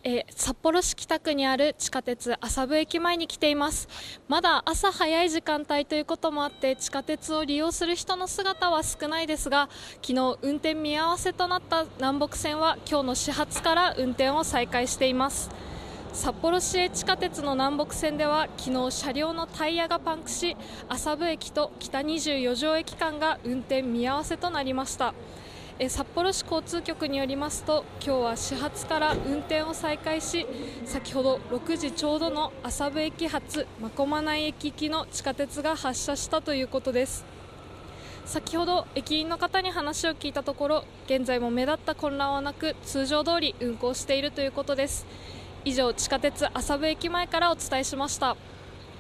札幌市北区にある地下鉄麻布駅前に来ています。まだ朝早い時間帯ということもあって地下鉄を利用する人の姿は少ないですが、昨日運転見合わせとなった南北線は今日の始発から運転を再開しています。札幌市営地下鉄の南北線では昨日車両のタイヤがパンクし、麻布駅と北24条駅間が運転見合わせとなりました。札幌市交通局によりますと、今日は始発から運転を再開し、先ほど6時ちょうどの麻布駅発真駒内駅行きの地下鉄が発車したということです。先ほど駅員の方に話を聞いたところ、現在も目立った混乱はなく通常通り運行しているということです。以上、地下鉄麻布駅前からお伝えしました。